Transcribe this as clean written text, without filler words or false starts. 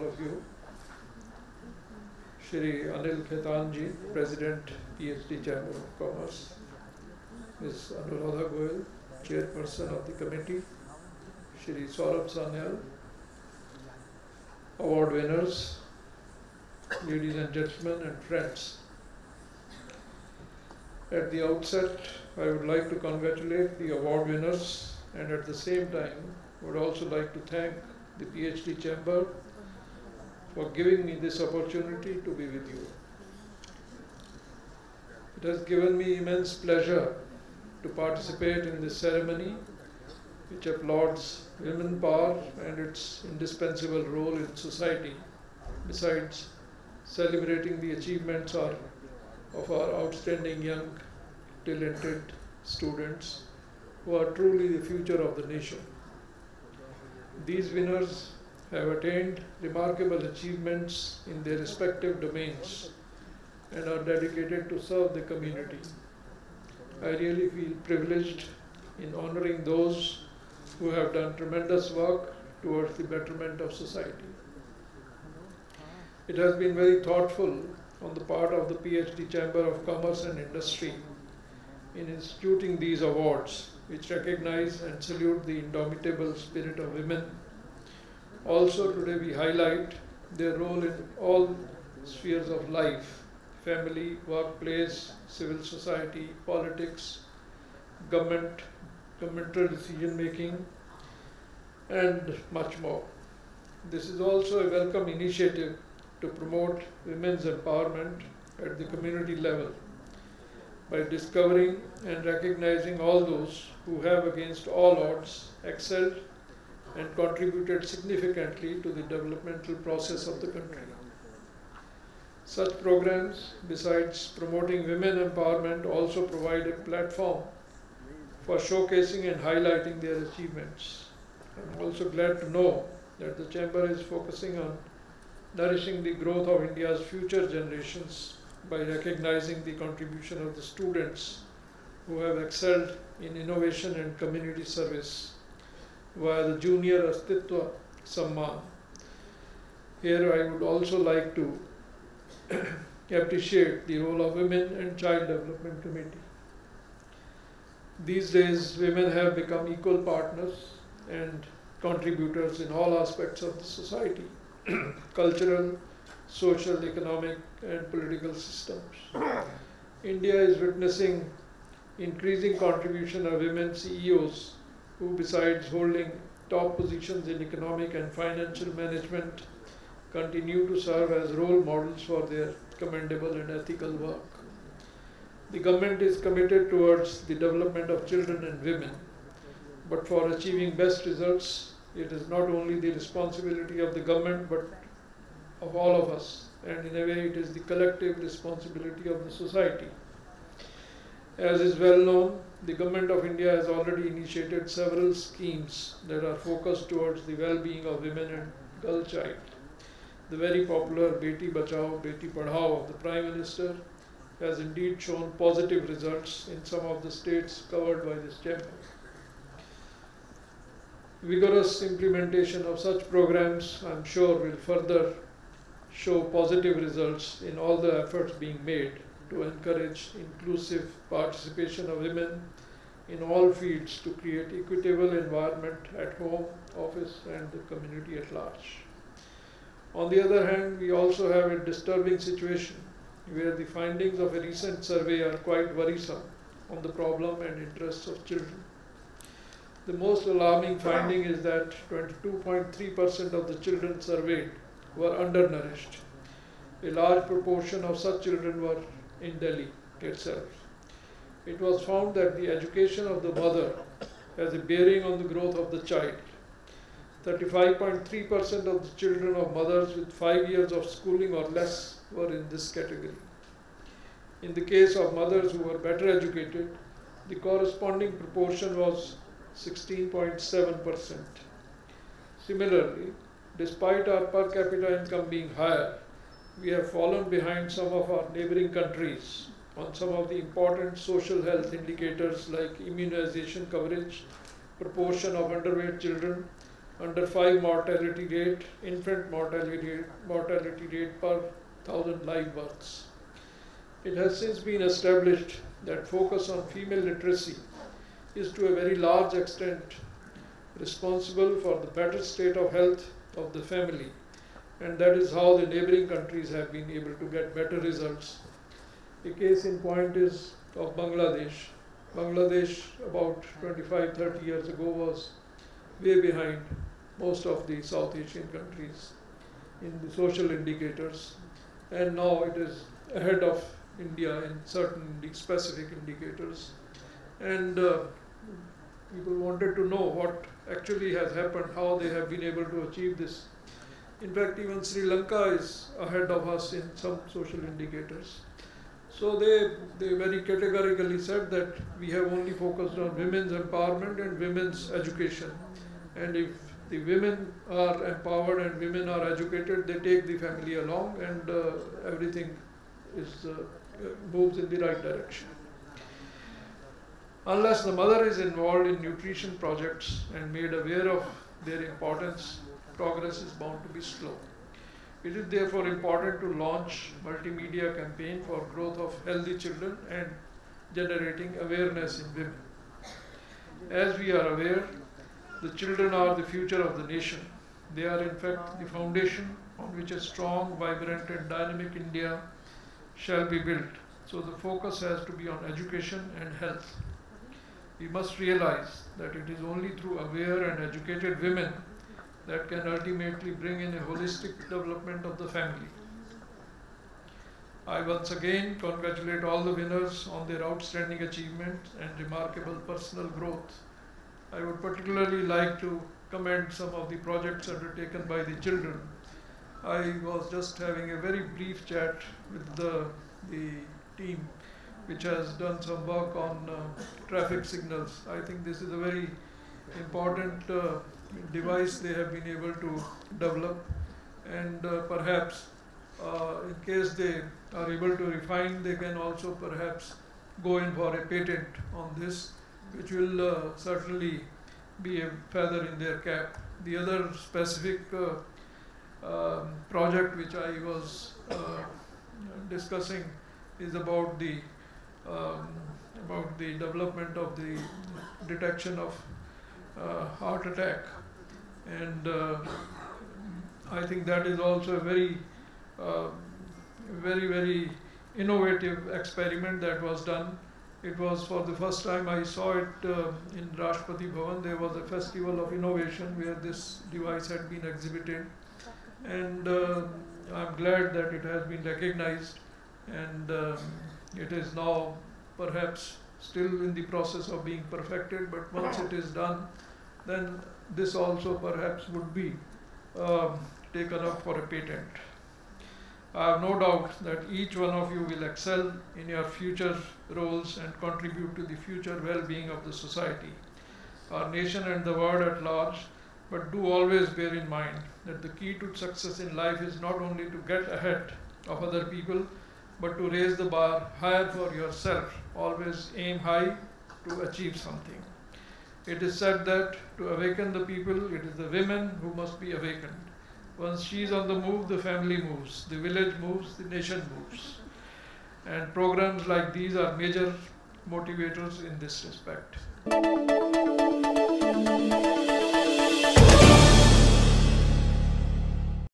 of you. Shri Ji, President, PhD Chamber of Commerce, Ms. Anuradha Goyal, Chairperson of the committee, Shri Saurabh Sanyal, award winners, ladies and gentlemen and friends. At the outset, I would like to congratulate the award winners and at the same time would also like to thank the PhD Chamber for giving me this opportunity to be with you. It has given me immense pleasure to participate in this ceremony which applauds women power and its indispensable role in society, besides celebrating the achievements of our outstanding young, talented students who are truly the future of the nation. These winners have attained remarkable achievements in their respective domains and are dedicated to serve the community. I really feel privileged in honoring those who have done tremendous work towards the betterment of society. It has been very thoughtful on the part of the PhD Chamber of Commerce and Industry in instituting these awards, which recognize and salute the indomitable spirit of women. Also today we highlight their role in all spheres of life: family, workplace, civil society, politics, governmental decision making, and much more. This is also a welcome initiative to promote women's empowerment at the community level by discovering and recognizing all those who have against all odds excelled and contributed significantly to the developmental process of the country. Such programs, besides promoting women empowerment, also provide a platform for showcasing and highlighting their achievements. I'm also glad to know that the Chamber is focusing on nourishing the growth of India's future generations by recognizing the contribution of the students who have excelled in innovation and community service via the Junior Astitva Samman. Here I would also like to appreciate the role of Women and Child Development Committee. These days, women have become equal partners and contributors in all aspects of the society, cultural, social, economic, and political systems. India is witnessing increasing contribution of women CEOs who, besides holding top positions in economic and financial management, continue to serve as role models for their commendable and ethical work. The government is committed towards the development of children and women, but for achieving best results, it is not only the responsibility of the government but of all of us, and in a way it is the collective responsibility of the society. As is well known, the Government of India has already initiated several schemes that are focused towards the well-being of women and girl child. The very popular Beti Bachao, Beti Padhao of the Prime Minister has indeed shown positive results in some of the states covered by this chamber. Vigorous implementation of such programs, I am sure, will further show positive results in all the efforts being made to encourage inclusive participation of women in all fields to create equitable environment at home, office, and the community at large. On the other hand, we also have a disturbing situation where the findings of a recent survey are quite worrisome on the problem and interests of children. The most alarming finding is that 22.3% of the children surveyed were undernourished. A large proportion of such children were in Delhi itself. It was found that the education of the mother has a bearing on the growth of the child. 35.3% of the children of mothers with 5 years of schooling or less were in this category. In the case of mothers who were better educated, the corresponding proportion was 16.7%. Similarly, despite our per capita income being higher, we have fallen behind some of our neighboring countries on some of the important social health indicators like immunization coverage, proportion of underweight children, under 5 mortality rate, infant mortality rate per 1,000 live births. It has since been established that focus on female literacy is to a very large extent responsible for the better state of health of the family, and that is how the neighboring countries have been able to get better results. A case in point is of Bangladesh. Bangladesh about 25-30 years ago was way behind most of the South Asian countries in the social indicators, and now it is ahead of India in certain specific indicators. And people wanted to know what actually has happened, how they have been able to achieve this. In fact, even Sri Lanka is ahead of us in some social indicators. So they very categorically said that we have only focused on women's empowerment and women's education. And if the women are empowered and women are educated, they take the family along, and everything is moves in the right direction. Unless the mother is involved in nutrition projects and made aware of their importance, progress is bound to be slow. It is therefore important to launch multimedia campaign for growth of healthy children and generating awareness in women. As we are aware, the children are the future of the nation. They are in fact the foundation on which a strong, vibrant and dynamic India shall be built. So the focus has to be on education and health. We must realize that it is only through aware and educated women that can ultimately bring in a holistic development of the family. I once again congratulate all the winners on their outstanding achievement and remarkable personal growth. I would particularly like to commend some of the projects undertaken by the children. I was just having a very brief chat with the team which has done some work on traffic signals. I think this is a very important device they have been able to develop, and perhaps in case they are able to refine, they can also perhaps go in for a patent on this, which will certainly be a feather in their cap. The other specific project which I was discussing is about the development of the detection of heart attack, and I think that is also a very very innovative experiment that was done. It was for the first time I saw it in Rashtrapati Bhavan. There was a festival of innovation where this device had been exhibited, and I'm glad that it has been recognized, and it is now perhaps still in the process of being perfected, but once it is done, then this also perhaps would be taken up for a patent. I have no doubt that each one of you will excel in your future roles and contribute to the future well-being of the society, our nation and the world at large. But do always bear in mind that the key to success in life is not only to get ahead of other people, but to raise the bar higher for yourself. Always aim high to achieve something. It is said that to awaken the people, it is the women who must be awakened. Once she is on the move, the family moves, the village moves, the nation moves. And programs like these are major motivators in this respect.